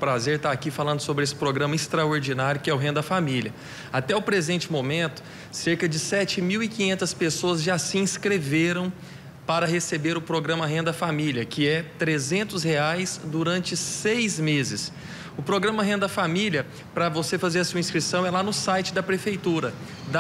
prazer estar aqui falando sobre esse programa extraordinário que é o Renda Família. Até o presente momento, cerca de 7.500 pessoas já se inscreveram para receber o programa Renda Família, que é R$ 300 durante 6 meses. O programa Renda Família, para você fazer a sua inscrição, é lá no site da Prefeitura,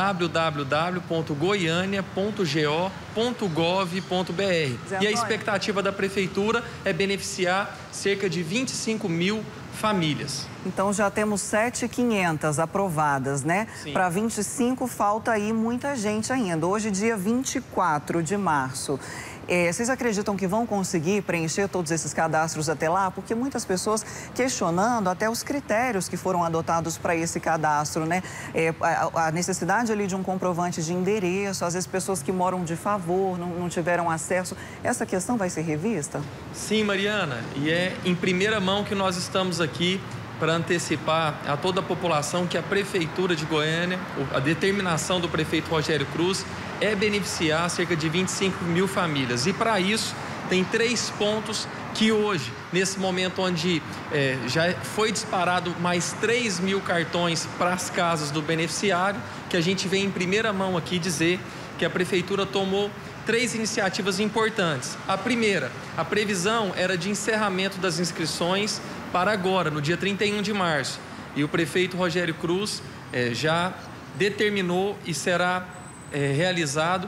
www.goiania.go.gov.br. E a expectativa da Prefeitura é beneficiar cerca de 25.000 famílias. Então já temos 7.500 aprovadas, né? Para 25 falta aí muita gente ainda. Hoje, dia 24 de março. Vocês acreditam que vão conseguir preencher todos esses cadastros até lá? Porque muitas pessoas questionando até os critérios que foram adotados para esse cadastro, né? A necessidade ali de um comprovante de endereço, às vezes pessoas que moram de favor, não tiveram acesso. Essa questão vai ser revista? Sim, Mariana, e é em primeira mão que nós estamos aqui para antecipar a toda a população que a Prefeitura de Goiânia, a determinação do prefeito Rogério Cruz é beneficiar cerca de 25.000 famílias. E para isso tem 3 pontos que hoje, nesse momento onde já foi disparado mais 3.000 cartões para as casas do beneficiário, que a gente vem em primeira mão aqui dizer que a Prefeitura tomou 3 iniciativas importantes. A primeira, a previsão era de encerramento das inscrições para agora, no dia 31 de março. E o prefeito Rogério Cruz já determinou e será realizado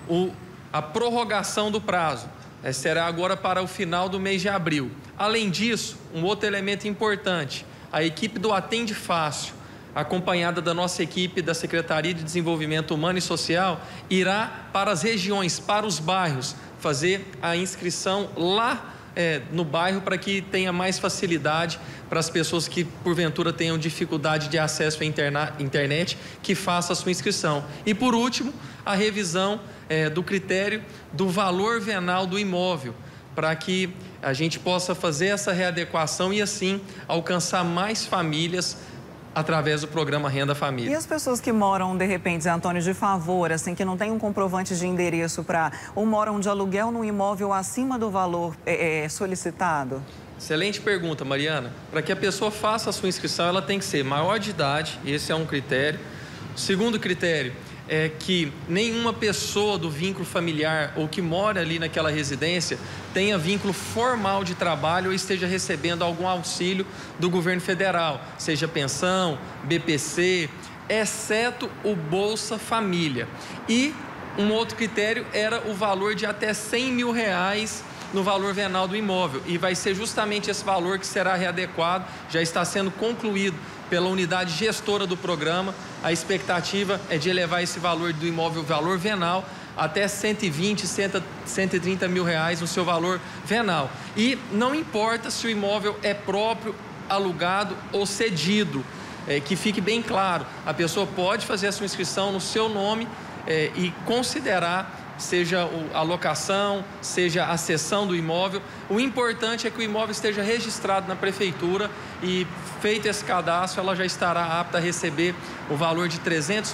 a prorrogação do prazo. Será agora para o final do mês de abril. Além disso, um outro elemento importante, a equipe do Atende Fácil, acompanhada da nossa equipe da Secretaria de Desenvolvimento Humano e Social, irá para as regiões, para os bairros, fazer a inscrição lá no bairro para que tenha mais facilidade para as pessoas que porventura tenham dificuldade de acesso à internet, que faça a sua inscrição. E por último, a revisão do critério do valor venal do imóvel, para que a gente possa fazer essa readequação e assim alcançar mais famílias através do programa Renda Família. E as pessoas que moram, de repente, Zé Antônio, de favor, assim, que não tem um comprovante de endereço ou moram de aluguel num imóvel acima do valor solicitado? Excelente pergunta, Mariana. Para que a pessoa faça a sua inscrição, ela tem que ser maior de idade, esse é um critério. O segundo critério é que nenhuma pessoa do vínculo familiar ou que mora ali naquela residência tenha vínculo formal de trabalho ou esteja recebendo algum auxílio do governo federal, seja pensão, BPC, exceto o Bolsa Família. E um outro critério era o valor de até R$100.000 no valor venal do imóvel, e vai ser justamente esse valor que será readequado, já está sendo concluído pela unidade gestora do programa. A expectativa é de elevar esse valor do imóvel, valor venal, até R$120, R$130.000 no seu valor venal. E não importa se o imóvel é próprio, alugado ou cedido, que fique bem claro, a pessoa pode fazer a sua inscrição no seu nome e considerar seja a locação, seja a cessão do imóvel. O importante é que o imóvel esteja registrado na Prefeitura e, feito esse cadastro, ela já estará apta a receber o valor de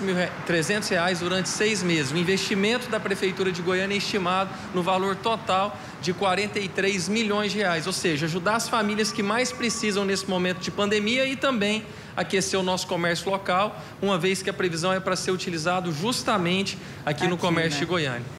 R$300 durante 6 meses. O investimento da Prefeitura de Goiânia é estimado no valor total de R$43 milhões, ou seja, ajudar as famílias que mais precisam nesse momento de pandemia e também aquecer o nosso comércio local, uma vez que a previsão é para ser utilizado justamente aqui no comércio de Goiânia.